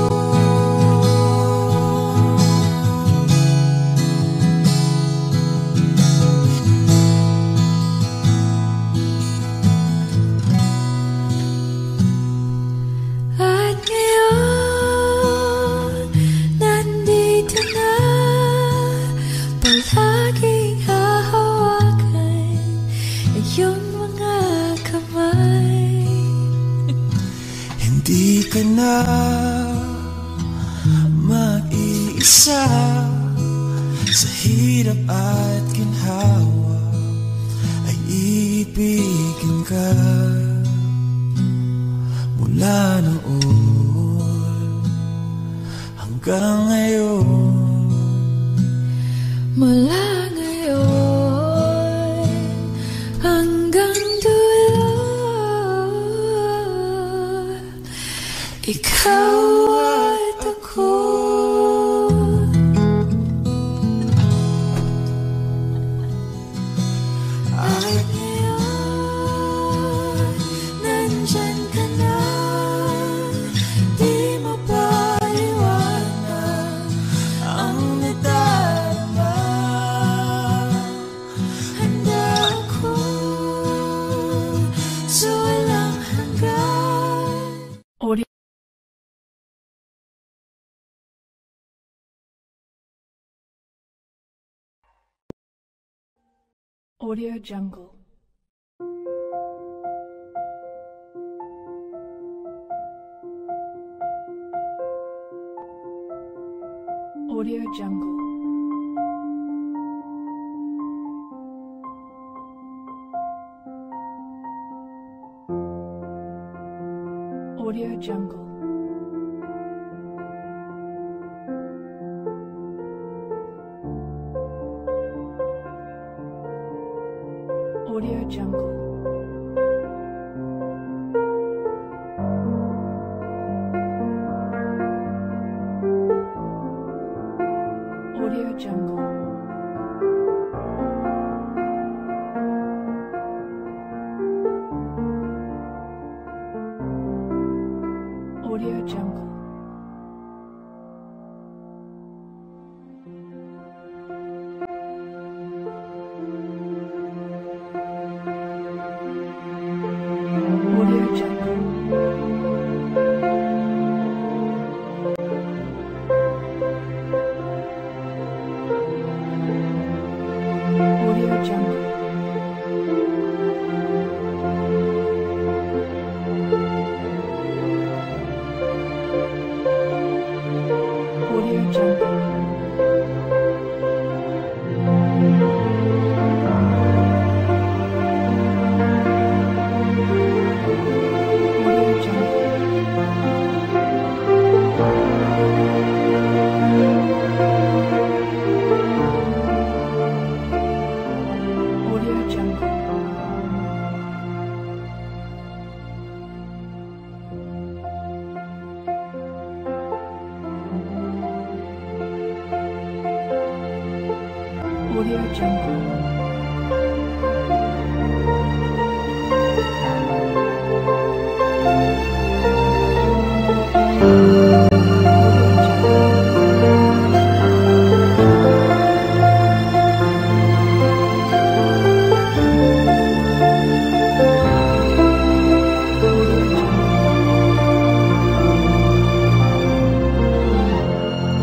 At ngayon, nandito na, palaging hahawakan iyong mga kamay. Hindi ka na mag-iisa sa hirap at ginhawa, ay ibigin ka. Mula noon hanggang ngayon, Mula ngayon hanggang dulo, ikaw at ako. At ngayon, nandyan ka na, di mapaliwanag ang nadarama. Handa ako sa walang hanggan. Audio Jungle. Audio Jungle. Audio Jungle. Audio Jungle. Audio Jungle. Audio Jungle. Audio Jungle. Audio Jungle. Audio Jungle.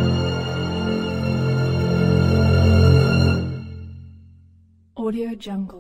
Audio Jungle.